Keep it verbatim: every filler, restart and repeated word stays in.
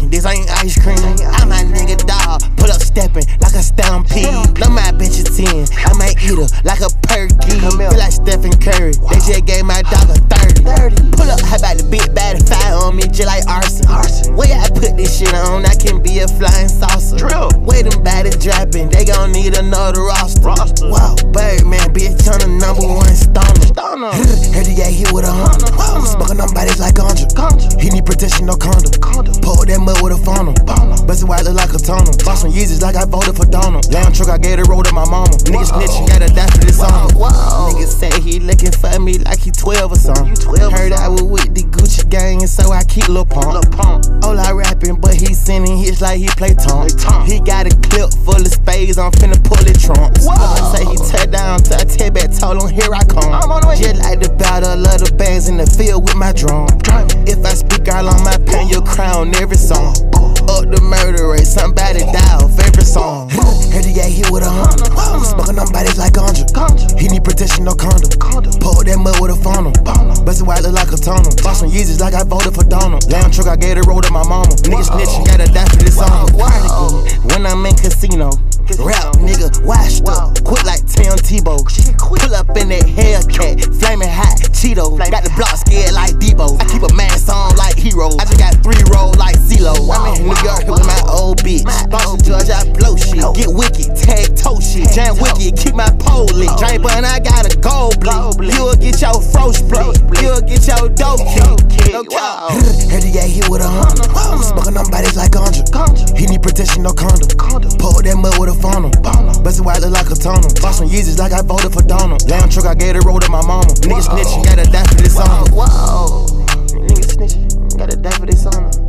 bitch, this ain't ice cream. I'm my nigga dog, pull up steppin' like a stampede. Know my bitch is ten, I might eat her like a perky. Feel like Stephen Curry, they just gave my dog a thirty. Pull up, how about the big bad fire on me just like arson. Way I put this shit on, I can be a flying saucer. Way them bodies dropping, they gon' need another roster. Wow, Birdman, bitch, on the number one stoner. Heard he got hit with a Honda. Smoking on bodies like Ganja. He need protection, no condom. Pour that mud with a funnel. Bustin' white look like a tunnel. Bought some Yeezys like I voted for Donald. Lamb truck, I gave the road to my mama. Niggas snitchin', gotta die for this song. Niggas say he looking for me like he twelve or something. Heard I was with the Gucci gang, and so I keep Lil Pump. All I rapping, but he sending hits like he play Tom. He got a clip full of spades, I'm finna pull it trunks. Say he tear down, so I tell back, told him here I come. Just like the battle of the bands in the field with my drum. If I speak all on my pen, you'll crown every song. Up the murder rate, somebody die off every song. Heard he got hit with a Honda. Smoking on bodies like Ganja. He need protection, no condom. Pour that mud with a funnel. Bustin' white look like a tunnel. Bought some Yeezys like I voted for Donald. Lamb truck, I gave the road to my mama. Niggas snitchin', gotta die for this song. When I'm in casino, rap nigga washed up, quick like Tim Tebow. Pull up in that Hellcat, flaming hot Cheetos. Got the block scared like Debo. I keep a mask on like Hero. I just got three rolls like CeeLo. I'm in New York with my old bitch. Boston George, I blow shit. Get wicked, tag toe shit. Jam wicked, keep my pole lit. Drain bun, I got a gold bleed. You'll get your fro split. You'll get your dope kick. Heard he got hit with a Honda. Smoking on bodies like Ganja. He need protection, no condom. Pour that mud with a funnel. Bustin' white look like a tunnel. Bought some Yeezys like I voted for Donald. Lamb truck, I gave the road to my mama. Niggas snitchin', gotta die for this song. Whoa, niggas snitchin', gotta die for this song.